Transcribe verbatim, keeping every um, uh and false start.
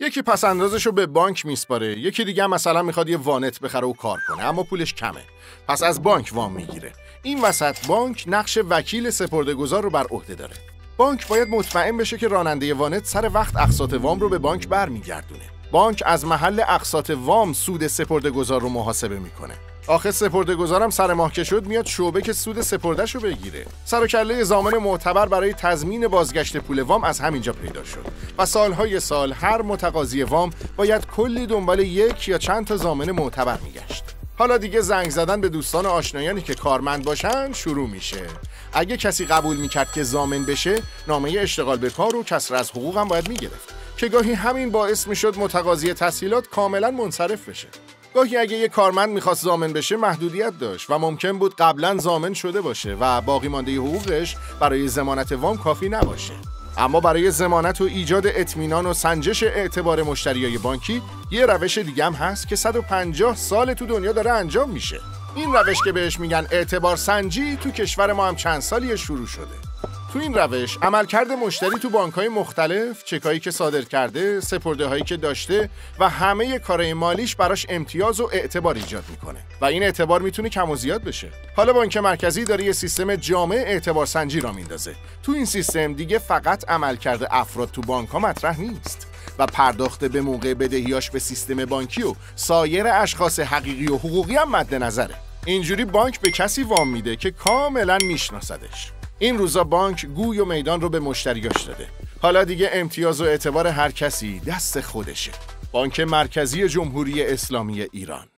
یکی پس‌اندازش رو به بانک میسپاره، یکی دیگه مثلا میخواد یه وانت بخره و کار کنه اما پولش کمه. پس از بانک وام میگیره. این وسط بانک نقش وکیل سپرده‌گذار رو بر عهده داره. بانک باید مطمئن بشه که راننده وانت سر وقت اقساط وام رو به بانک برمیگردونه. بانک از محل اقساط وام سود سپرده‌گذار رو محاسبه میکنه. آخه سپرده‌گذارم سر ماه که شد میاد شعبه که سود سپرده‌شو بگیره. سر و کله ضامن معتبر برای تضمین بازگشت پول وام از همینجا پیدا شد و سالهای سال هر متقاضی وام باید کلی دنبال یک یا چند تا ضامن معتبر میگشت. حالا دیگه زنگ زدن به دوستان و آشنایانی که کارمند باشن شروع میشه. اگه کسی قبول میکرد که ضامن بشه، نامه اشتغال به کار و کسر از حقوق هم باید میگرفت که گاهی همین باعث میشد متقاضی تسهیلات کاملا منصرف بشه. گاهی اگه یه کارمند میخواست ضامن بشه محدودیت داشت و ممکن بود قبلا ضامن شده باشه و باقی مانده حقوقش برای ضمانت وام کافی نباشه. اما برای ضمانت و ایجاد اطمینان و سنجش اعتبار مشتریای بانکی یه روش دیگه هم هست که صد و پنجاه سال تو دنیا داره انجام میشه. این روش که بهش میگن اعتبار سنجی تو کشور ما هم چند سالیه شروع شده. تو این روش عملکرد مشتری تو بانک‌های مختلف، چکایی که صادر کرده، سپرده‌هایی که داشته و همه کارهای مالیش براش امتیاز و اعتبار ایجاد میکنه و این اعتبار میتونه کم و زیاد بشه. حالا بانک مرکزی داره یه سیستم جامع اعتبار سنجی را میندازه. تو این سیستم دیگه فقط عملکرد افراد تو بانک‌ها مطرح نیست و پرداخت به موقع بدهیاش به سیستم بانکی و سایر اشخاص حقیقی و حقوقی هم مد نظره. اینجوری بانک به کسی وام میده که کاملا میشناسدش. این روزا بانک گوی و میدان رو به مشتریاش داده. حالا دیگه امتیاز و اعتبار هر کسی دست خودشه. بانک مرکزی جمهوری اسلامی ایران.